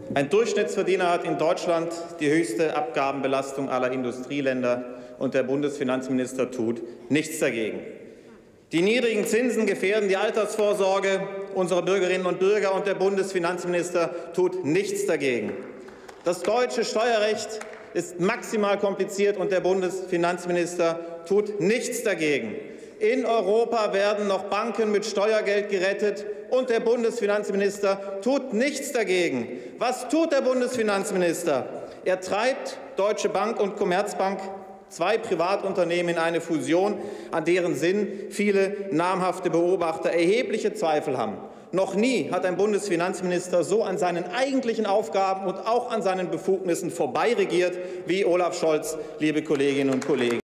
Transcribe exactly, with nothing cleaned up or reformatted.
Ein Durchschnittsverdiener hat in Deutschland die höchste Abgabenbelastung aller Industrieländer, und der Bundesfinanzminister tut nichts dagegen. Die niedrigen Zinsen gefährden die Altersvorsorge unserer Bürgerinnen und Bürger, und der Bundesfinanzminister tut nichts dagegen. Das deutsche Steuerrecht ist maximal kompliziert, und der Bundesfinanzminister tut nichts dagegen. In Europa werden noch Banken mit Steuergeld gerettet, und der Bundesfinanzminister tut nichts dagegen. Was tut der Bundesfinanzminister? Er treibt Deutsche Bank und Commerzbank, zwei Privatunternehmen, in eine Fusion, an deren Sinn viele namhafte Beobachter erhebliche Zweifel haben. Noch nie hat ein Bundesfinanzminister so an seinen eigentlichen Aufgaben und auch an seinen Befugnissen vorbeiregiert wie Olaf Scholz, liebe Kolleginnen und Kollegen.